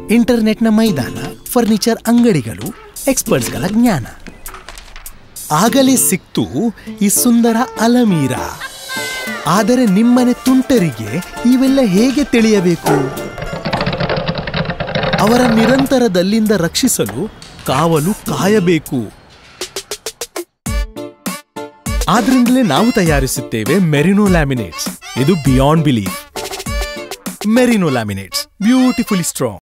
ಇಂಟರ್ನೆಟ್ನ ಮೈದಾನ, ಫರ್ನಿಚರ್ ಅಂಗಡಿಗಳು, ಎಕ್ಸ್ಪರ್ಟ್ಸ್ಗಳ ಜ್ಞಾನ. ಆಗಲೇ ಸಿಕ್ತು ಈ ಸುಂದರ ಅಲಮೀರಾ. ಆದರೆ ನಿಮ್ಮನೆ ತುಂಟರಿಗೆ ಇವೆಲ್ಲ ಹೇಗೆ ತಿಳಿಯಬೇಕು? ಅವರ ನಿರಂತರದಲ್ಲಿಂದ ರಕ್ಷಿಸಲು ಕಾವಲು ಕಾಯಬೇಕು. ಆದ್ರಿಂದಲೇ ನಾವು ತಯಾರಿಸುತ್ತೇವೆ ಮೆರಿನೋ ಲ್ಯಾಮಿನೇಟ್ಸ್. ಇದು beyond belief. Merino laminates, beautifully strong.